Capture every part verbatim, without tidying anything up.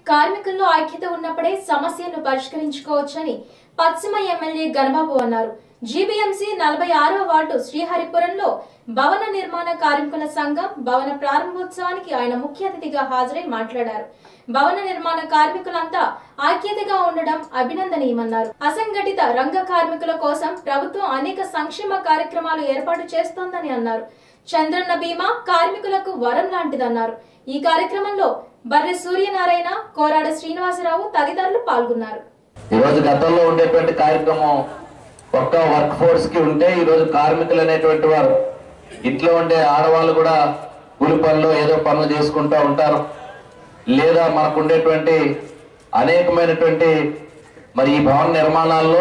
కార్మికుల్లో ఐక్యత ఉన్నప్పుడే సమస్యలను పరిష్కరించుకోవచ్చని పశ్చిమ ఎమ్మెల్యే గణబాబు అన్నారు. జీబీఎంసీ నలభై ఆరవ వార్డు శ్రీహరిపురంలో భవన నిర్మాణ కార్మికుల సంఘం భవన ప్రారంభోత్సవానికి ఆయన ముఖ్య అతిథిగా హాజరై మాట్లాడారు. భవన నిర్మాణ కార్మికులంతా ఐక్యతగా ఉండడం అభినందనీయమన్నారు. అసంఘటిత రంగ కార్మికుల కోసం ప్రభుత్వం అనేక సంక్షేమ కార్యక్రమాలు ఏర్పాటు చేస్తోందని అన్నారు. చంద్రన్న బీమా కార్మికులకు వరం లాంటిదన్నారు. ఈ కార్యక్రమంలో బర్రె సూర్యనారాయణ, కోరాడ శ్రీనివాసరావు తదితరులు పాల్గొన్నారు. ఈ రోజు గతంలో ఉండేటువంటి కార్యక్రమం ఒక్క వర్క్ ఫోర్స్ కి ఉంటే ఈ రోజు కార్మికులు అనేటువంటి వారు ఇంట్లో ఉండే ఆడవాళ్ళు కూడా కూలి పనులు ఏదో పనులు చేసుకుంటూ ఉంటారు. లేదా మనకు ఉండేటువంటి అనేకమైనటువంటి మరి ఈ భవన నిర్మాణాల్లో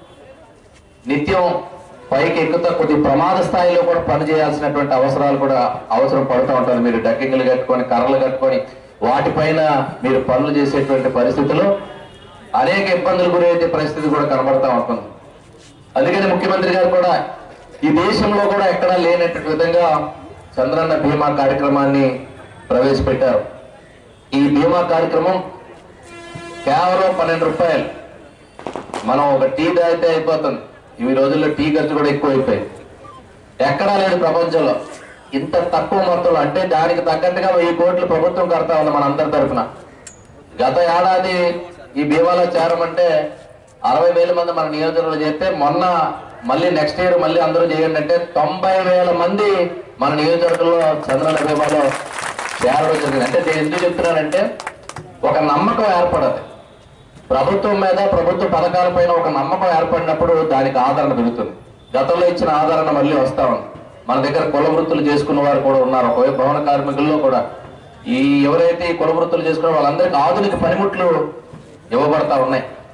నిత్యం పైకి ఎక్కుతా కొద్ది ప్రమాద స్థాయిలో కూడా పని చేయాల్సినటువంటి అవసరాలు కూడా అవసరం పడుతూ ఉంటారు. మీరు డక్కింగ్లు కట్టుకొని కర్రలు కట్టుకొని వాటిపైన మీరు పనులు చేసేటువంటి పరిస్థితులు అనేక ఇబ్బందులు గురయ్యే పరిస్థితి కూడా కనబడతా ఉంటుంది. అందుకని ముఖ్యమంత్రి గారు కూడా ఈ దేశంలో కూడా ఎక్కడా లేనటువంటి విధంగా చంద్రన్న బీమా కార్యక్రమాన్ని ప్రవేశపెట్టారు. ఈ బీమా కార్యక్రమం కేవలం పన్నెండు రూపాయలు. మనం ఒక టీ తాగితే అయిపోతుంది. ఈ రోజుల్లో టీ ఖర్చు కూడా ఎక్కువ అయిపోయింది. ఎక్కడా లేదు ప్రపంచంలో ఇంత తక్కువ మొత్తంలో. అంటే దానికి తగ్గట్టుగా వెయ్యి కోట్లు ప్రభుత్వం కడతా ఉంది మనందరి తరఫున. గత ఏడాది ఈ బీమాలో చేరమంటే అరవై వేల మంది మన నియోజకవర్గంలో చేస్తే మొన్న మళ్ళీ నెక్స్ట్ ఇయర్ మళ్ళీ అందరూ చేయండి అంటే తొంభై వేల మంది మన నియోజకవర్గంలో చంద్రన్న బీమాలో చేరడం జరిగింది. అంటే నేను ఎందుకు చెప్తున్నానంటే ఒక నమ్మకం ఏర్పడదు ప్రభుత్వం మీద, ప్రభుత్వ పథకాల పైన ఒక నమ్మకం ఏర్పడినప్పుడు దానికి ఆదరణ పెరుగుతుంది. గతంలో ఇచ్చిన ఆదరణ మళ్ళీ వస్తా ఉంది. మన దగ్గర కుల వృత్తులు చేసుకున్న వారు కూడా ఉన్నారు. ఒక భవన కార్మికుల్లో కూడా ఈ ఎవరైతే ఈ కుల వృత్తులు చేసుకున్న వాళ్ళందరికీ ఆధునిక పనిముట్లు ఇవ్వబడతా ఉన్నాయి.